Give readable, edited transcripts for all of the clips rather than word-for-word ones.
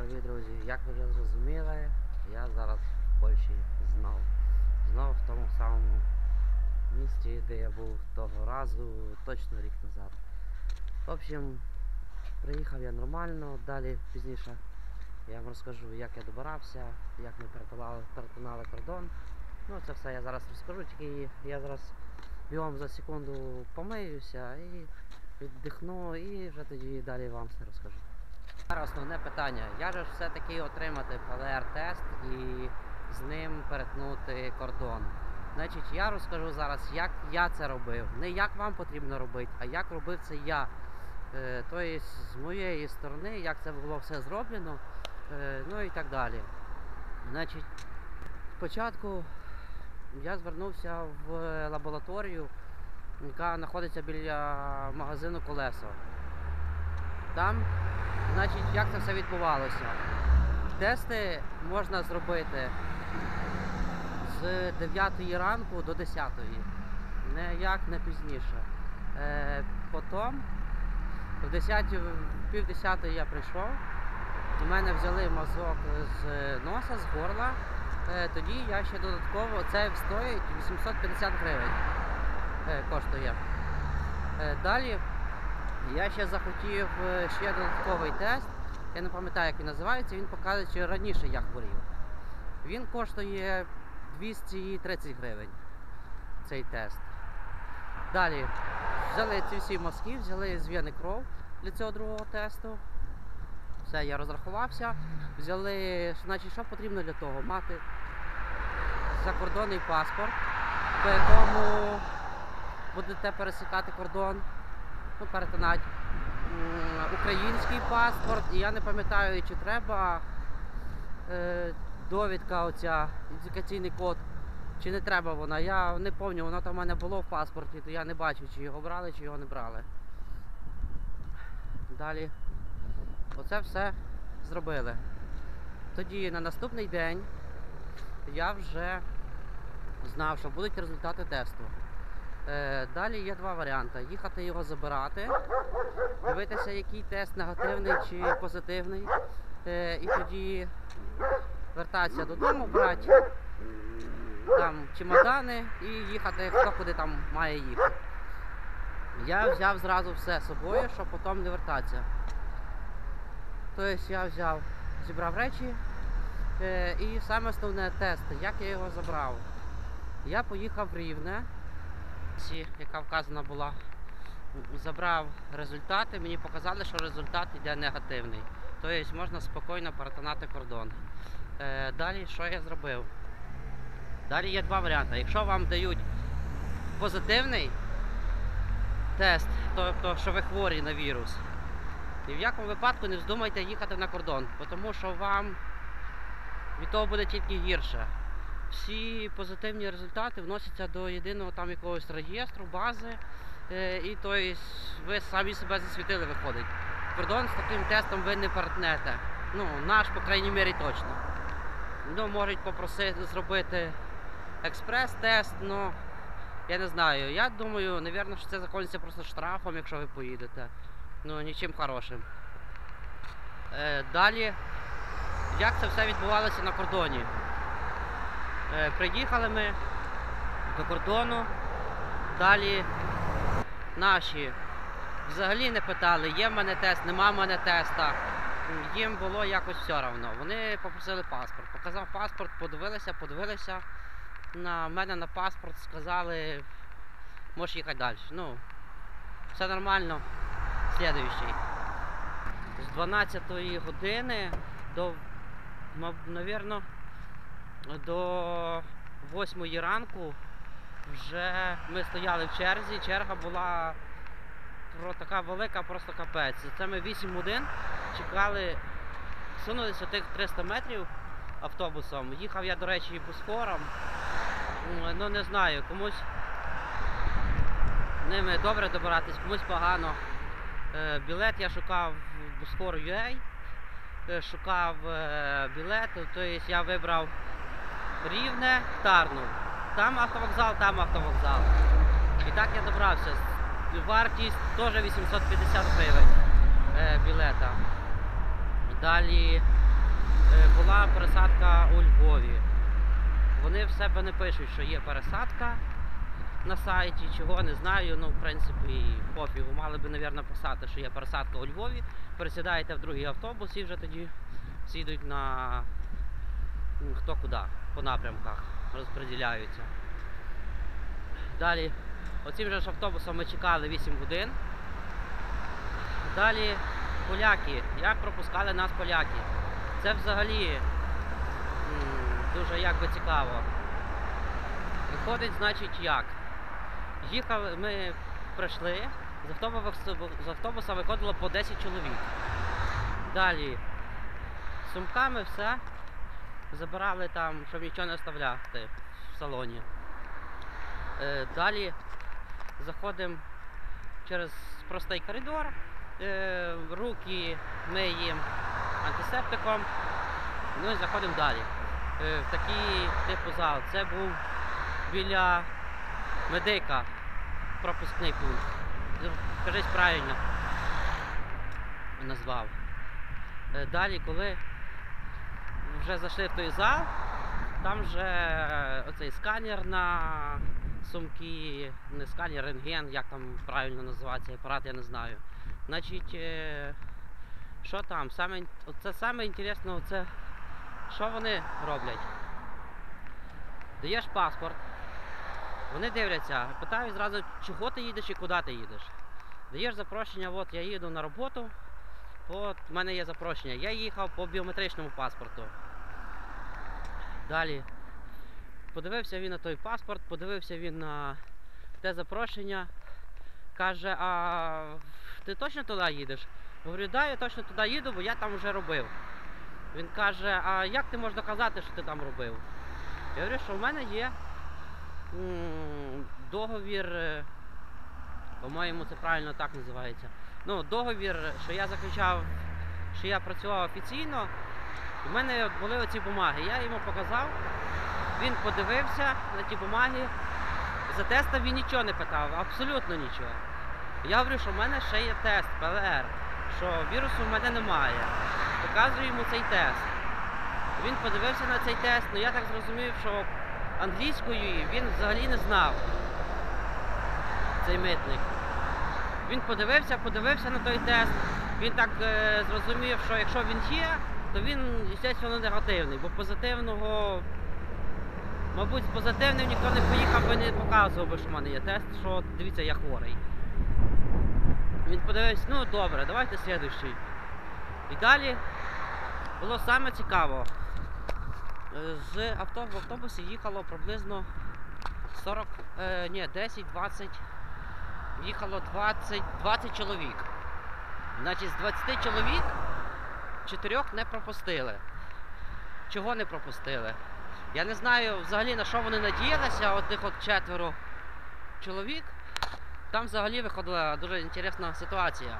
Дорогі друзі, як ви вже зрозуміли, я зараз в Польщі знов в тому самому місті, де я був того разу, точно рік назад. В общем, приїхав я нормально, далі пізніше я вам розкажу, як я добирався, як ми перетинали кордон. Ну це все я зараз розкажу, тільки я зараз бігом за секунду помиюся і віддихну, і вже тоді далі вам все розкажу. Зараз основне питання, як же все-таки отримати ПЛР-тест і з ним перетнути кордон. Значить, я розкажу зараз, як я це робив. Не як вам потрібно робити, а як робив це я. Тобто, з моєї сторони, як це було все зроблено, ну і так далі. Значить, спочатку я звернувся в лабораторію, яка знаходиться біля магазину Колесо. Там, значить, як це все відбувалося. Тести можна зробити з 9 ранку до 10, ніяк не пізніше. Потім, в пів 10 я прийшов, у мене взяли мазок з носа, з горла, тоді я ще додатково, це стоїть 850 гривень, коштує. Далі я ще захотів ще додатковий тест, я не пам'ятаю, як він називається, він показує, що раніше я хворів. Він коштує 230 гривень, цей тест. Далі взяли ці всі мазки, взяли з вени кров для цього другого тесту. Все, я розрахувався. Взяли, значить, що потрібно для того? Мати закордонний паспорт, по якому будете пересікати кордон, ну, перетинати. Український паспорт, і я не пам'ятаю, чи треба довідка оця, ідентифікаційний код, чи не треба вона. Я не пам'ятаю, воно там в мене було в паспорті, то я не бачу, чи його брали, чи його не брали. Далі оце все зробили. Тоді на наступний день я вже знав, що будуть результати тесту. Далі є два варіанти. Їхати його забирати, дивитися, який тест негативний чи позитивний, і тоді вертатися додому, брати там чемодани і їхати, хто куди там має їхати. Я взяв зразу все з собою, щоб потім не вертатися. Тобто я зібрав речі, і саме основне тест, як я його забрав. Я поїхав в Рівне, яка вказана була, забрав результати, мені показали, що результат йде негативний. Тобто можна спокійно перетинати кордон. Далі що я зробив? Далі є два варіанти. Якщо вам дають позитивний тест, тобто що ви хворі на вірус, ні в якому випадку не вздумайте їхати на кордон, тому що вам від того буде тільки гірше. Всі позитивні результати вносяться до єдиного там якогось реєстру, бази, і то ви самі себе засвітили, виходить. Кордон з таким тестом ви не перетнете. Ну, наш, по крайній мірі, точно. Ну, можуть попросити зробити експрес-тест, ну, я не знаю. Я думаю, мабуть, що це закінчиться просто штрафом, якщо ви поїдете. Ну, нічим хорошим. Далі, як це все відбувалося на кордоні? Приїхали ми до кордону, далі наші взагалі не питали, є в мене тест, нема в мене теста, їм було якось все одно. Вони попросили паспорт, показав паспорт, подивилися на мене на паспорт, сказали, можеш їхати далі. Ну, все нормально, слідуючий. З 12 години до, мабуть, до 8 ранку вже ми стояли в черзі, черга була така велика, просто капець. Це ми 8 годин чекали, сунулися тих 300 метрів автобусом. Їхав я, до речі, бусфором, ну не знаю, комусь ними добре добиратись, комусь погано. Білет я шукав в Бусфор.ua, шукав білет, тобто я вибрав Рівне, Тарну. Там автовокзал, там автовокзал. І так я добрався. Вартість теж 850 гривень білета. Далі була пересадка у Львові. Вони в себе не пишуть, що є пересадка на сайті, чого не знаю, ну в принципі пофігу. Мали би, мабуть, писати, що є пересадка у Львові, пересідаєте в другий автобус і вже тоді всі йдуть на хто куди, по напрямках розподіляються. Далі, оцим же ж автобусом ми чекали 8 годин. Далі поляки, як пропускали нас поляки. Це взагалі дуже якби цікаво. Виходить, значить, як? Їхали, ми прийшли, з автобуса виходило по 10 чоловік. Далі з сумками все забирали там, щоб нічого не оставляти в салоні. Далі заходимо через простий коридор, руки миємо антисептиком, ну і заходимо далі. В такий типу зал. Це був біля медика пропускний пункт. Кажись правильно назвав. Далі, коли вже зайшли в той зал, там вже оцей сканер на сумки, не сканер, рентген, як там правильно називається апарат, я не знаю. Значить, що там? Це саме інтересне, оце, що вони роблять? Даєш паспорт, вони дивляться, питають зразу, чого ти їдеш і куди ти їдеш. Даєш запрошення, от я їду на роботу, от в мене є запрошення. Я їхав по біометричному паспорту. Далі подивився він на той паспорт, подивився він на те запрошення. Каже, а ти точно туди їдеш? Говорю, да, я точно туди їду, бо я там вже робив. Він каже, а як ти можеш доказати, що ти там робив? Я говорю, що в мене є договір, по-моєму це правильно так називається. Ну, договір, що я заключав, що я працював офіційно. У мене були оці бумаги. Я йому показав, він подивився на ті бумаги. За тестом він нічого не питав, абсолютно нічого. Я говорю, що в мене ще є тест ПЛР, що вірусу в мене немає. Показую йому цей тест. Він подивився на цей тест, але я так зрозумів, що англійською він взагалі не знав, цей митник. Він подивився на той тест, він так зрозумів, що якщо він є, то він, звісно, негативний, бо позитивного, мабуть, з позитивним ніхто не поїхав би, не показував би, що в мене є тест, що дивіться, я хворий. Він подивився, ну добре, давайте слідуючий. І далі було саме цікаво. В автобусі їхало приблизно 10-20, їхало 20 чоловік. Значить, з 20 чоловік 4 не пропустили. Чого не пропустили? Я не знаю взагалі, на що вони надіялися, от тих 4 чоловік. Там взагалі виходила дуже інтересна ситуація.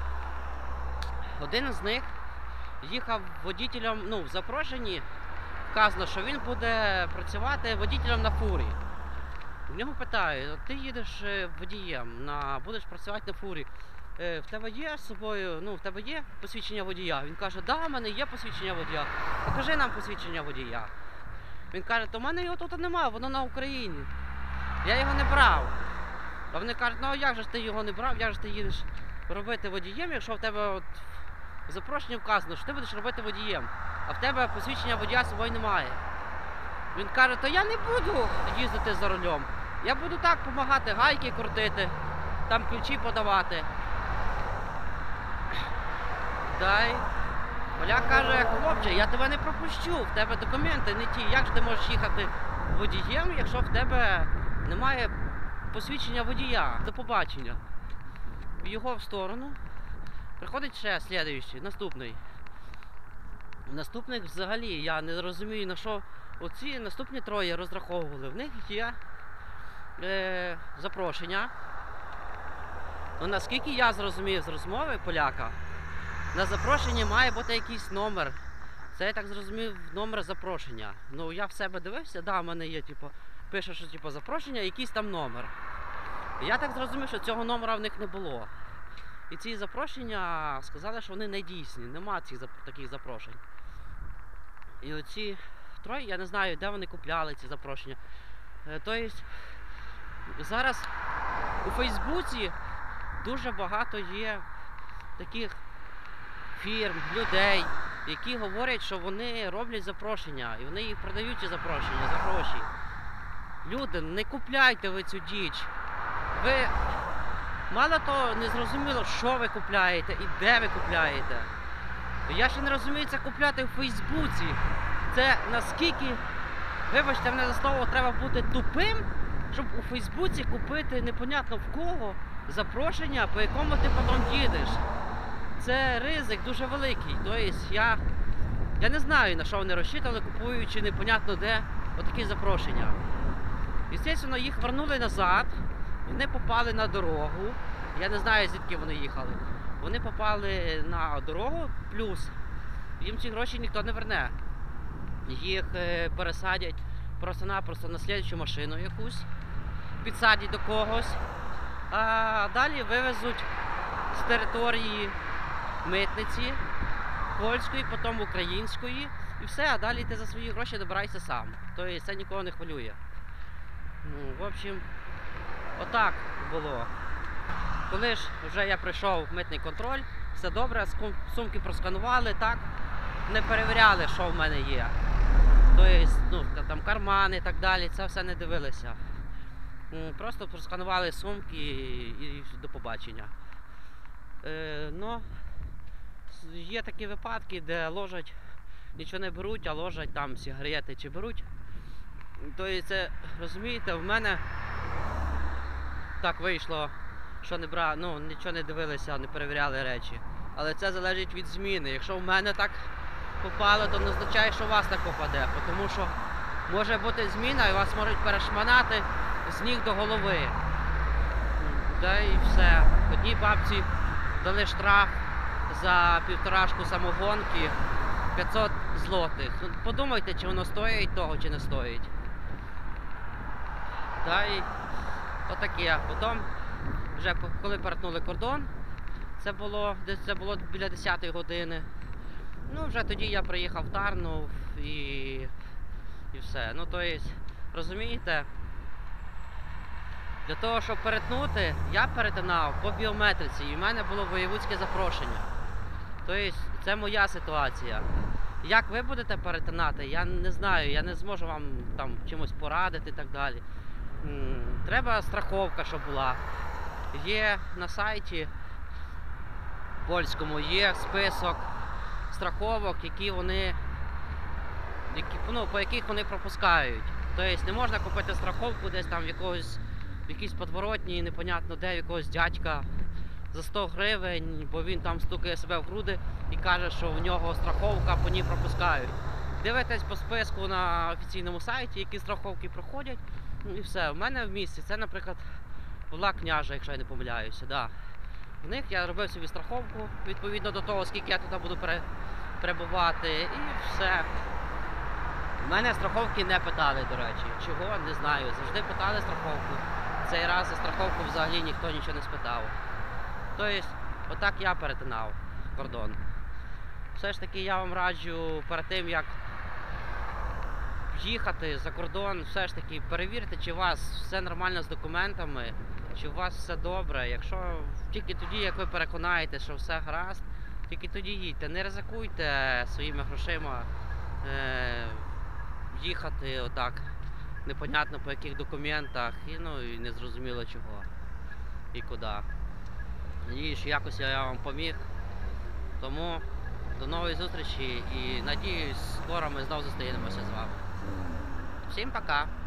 Один з них їхав водителем, ну, в запрошенні вказано, що він буде працювати водителем на фурі. В нього питають, ти їдеш водієм, будеш працювати на фурі. В тебе є з собою, ну, в тебе є посвідчення водія? Він каже, да, в мене є посвідчення водія. Покажи нам посвідчення водія. Він каже, то в мене його тут немає, воно на Україні. Я його не брав. А вони кажуть, ну як же ж ти його не брав, як же ти їдеш робити водієм, якщо в тебе от в запрошенні вказано, що ти будеш робити водієм, а в тебе посвідчення водія з собою немає. Він каже, то я не буду їздити за рулем. Я буду так допомагати, гайки крутити, там ключі подавати. Дай. Поляк каже, хлопче, я тебе не пропущу, в тебе документи не ті. Як ж ти можеш їхати водієм, якщо в тебе немає посвідчення водія? До побачення. Його в сторону. Приходить ще слідуючий, наступний. Наступник взагалі, я не розумію, на що оці наступні 3 розраховували. В них є запрошення. Ну, наскільки я зрозумів з розмови поляка, на запрошенні має бути якийсь номер. Це я так зрозумів, номер запрошення. Ну, я в себе дивився, да, в мене є, типу, пише, що типу, запрошення, якийсь там номер. Я так зрозумів, що цього номера в них не було. І ці запрошення сказали, що вони не дійсні, нема таких запрошень. І оці троє, я не знаю, де вони купляли ці запрошення. Тобто зараз у Фейсбуці дуже багато є таких фірм, людей, які говорять, що вони роблять запрошення, і вони їх продають, ці запрошення, за гроші. Люди, не купляйте ви цю діч. Ви мало того не зрозуміло, що ви купляєте і де ви купляєте. Я ще не розумію, це купляти в Фейсбуці. Це наскільки, вибачте мене за слово, треба бути тупим, щоб у Фейсбуці купити непонятно в кого запрошення, по якому ти потім їдеш. Це ризик дуже великий. Тобто я не знаю, на що вони розчитували, купуючи непонятно де отакі запрошення. Звісно, їх вернули назад, вони попали на дорогу. Я не знаю, звідки вони їхали. Вони попали на дорогу, плюс їм ці гроші ніхто не верне. Їх пересадять просто-напросто на слідчу машину якусь, підсадять до когось, а далі вивезуть з території митниці, польської, потім української, і все, а далі ти за свої гроші добираєшся сам. Тобто це нікого не хвилює. Ну, в общем, отак було. Коли ж вже я прийшов в митний контроль, все добре, сумки просканували, так, не перевіряли, що в мене є. Тобто, ну, там кармани і так далі, це все не дивилися. Просто просканували сумки і до побачення. Ну, є такі випадки, де ложать, нічого не беруть, а ложать там сигарети чи беруть. Тобто це, розумієте, в мене так вийшло, що нічого не дивилися, не перевіряли речі. Але це залежить від зміни. Якщо в мене так попало, то не означає, що у вас так попаде. Тому що може бути зміна і вас можуть перешманати з ніг до голови. Та і все. Одній бабці дали штраф за півторашку самогонки 500 злотих. Подумайте, чи воно стоїть того, чи не стоїть. Та і отаке. Потім, вже коли перетнули кордон, це було біля 10-ї години. Ну, вже тоді я приїхав в Тарнов і все. Ну, тобто, розумієте, для того, щоб перетнути, я перетинав по біометриці, і в мене було воєвудське запрошення. Тобто, це моя ситуація. Як ви будете перетинати, я не знаю, я не зможу вам там чимось порадити і так далі. Треба страховка, щоб була. Є на сайті польському, є список страховок, по яких вони пропускають. Тобто не можна купити страховку десь там в якійсь подворотні, непонятно де, якогось дядька за 100 гривень, бо він там стукає себе в груди і каже, що в нього страховка, по ній пропускають. Дивитесь по списку на офіційному сайті, які страховки проходять, і все. У мене в місті це, наприклад, була Княжа, якщо я не помиляюся. Да. В них я робив собі страховку, відповідно до того, скільки я туди буду перебувати, і все. У мене страховки не питали, до речі. Чого? Не знаю. Завжди питали страховку. Цей раз за страховку взагалі ніхто нічого не спитав. Тобто, отак я перетинав кордон. Все ж таки я вам раджу перед тим, як їхати за кордон, все ж таки перевірте, чи у вас все нормально з документами, чи у вас все добре. Якщо тільки тоді, як ви переконаєте, що все гаразд, тільки тоді їдьте. Не ризикуйте своїми грошима їхати отак, непонятно по яких документах, і не зрозуміло чого і куди. Надіюсь, що якось я вам поміг. Тому до нової зустрічі і надіюсь, скоро ми знову зустрінемося з вами. Всім пока!